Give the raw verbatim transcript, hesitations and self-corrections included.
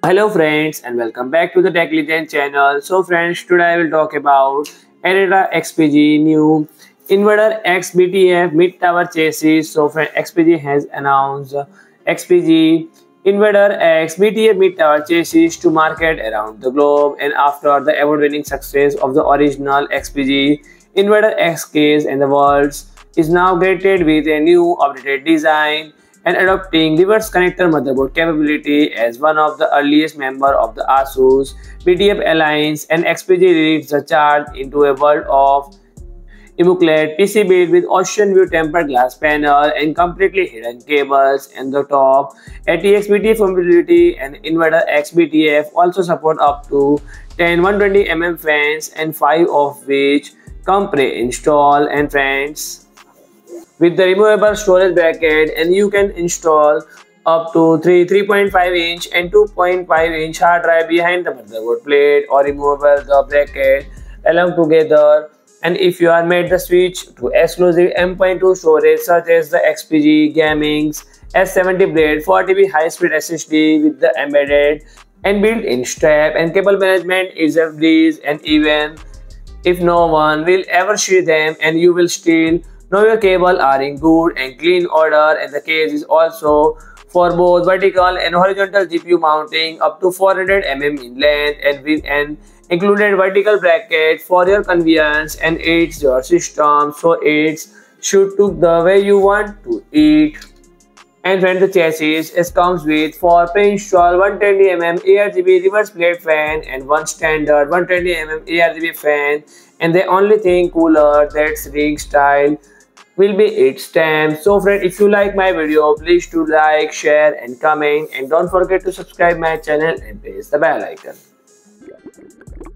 Hello friends and welcome back to the Tech Legend channel. So friends, today I will talk about Eneta X P G new inverter X B T F mid tower chassis. So friend, X P G has announced X P G inverter X B T F mid tower chassis to market around the globe, and after the award-winning success of the original X P G inverter X case and the world is now greeted with a new updated design and adopting reverse connector motherboard capability. As one of the earliest members of the ASUS B T F Alliance, and X P G leads the charge into a world of immaculate P C built with ocean view tempered glass panel and completely hidden cables and the top. A T X B T F compatibility and inverter X B T F also support up to ten one hundred twenty millimeter fans, and five of which come pre-installed. And friends, with the removable storage bracket, and you can install up to three 3.5 inch and two point five inch hard drive behind the motherboard plate, or removable the bracket along together. And if you are made the switch to exclusive M dot two storage such as the X P G Gaming's S seventy Blade four T B high-speed S S D with the embedded and built-in strap, and cable management is a breeze. And even if no one will ever see them, and you will still know your cable are in good and clean order. And the case is also for both vertical and horizontal G P U mounting up to four hundred millimeters in length, and with an included vertical bracket for your convenience. And it's your system, so it's should cook the way you want to eat. And when the chassis it comes with four pre-installed one hundred twenty millimeter A R G B reverse blade fan and one standard one hundred twenty millimeter A R G B fan. And the only thing cooler that's ring style will be its stamp. So friend, if you like my video, please do like, share and comment, and don't forget to subscribe my channel and press the bell icon.